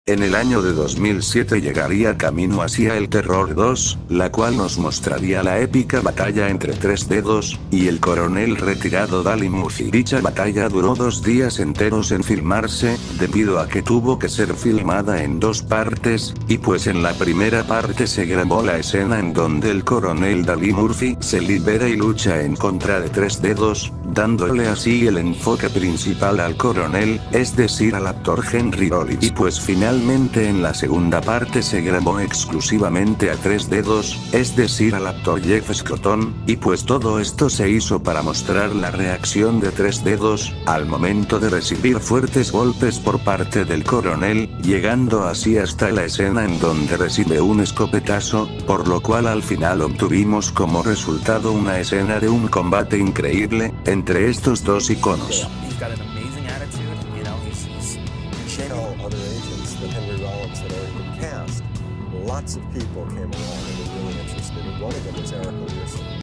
En el año de 2007 llegaría Camino hacia el Terror 2, la cual nos mostraría la épica batalla entre Tres Dedos y el coronel retirado Dali Murphy. Dicha batalla duró 2 días enteros en filmarse, debido a que tuvo que ser filmada en 2 partes, y pues en la primera parte se grabó la escena en donde el coronel Dali Murphy se libera y lucha en contra de Tres Dedos, dándole así el enfoque principal al coronel, es decir al actor Henry Rollins. Y pues finalmente en la segunda parte se grabó exclusivamente a Tres Dedos, es decir al actor Jeff Scotton, y pues todo esto se hizo para mostrar la reacción de Tres Dedos, al momento de recibir fuertes golpes por parte del coronel, llegando así hasta la escena en donde recibe un escopetazo, por lo cual al final obtuvimos como resultado una escena de un combate increíble, entre estos dos iconos. He's got an amazing attitude, you know, he's Tell other agents that Henry Rollins had already been cast. Lots of people came along and were really interested, and one of them was Eric Pearson.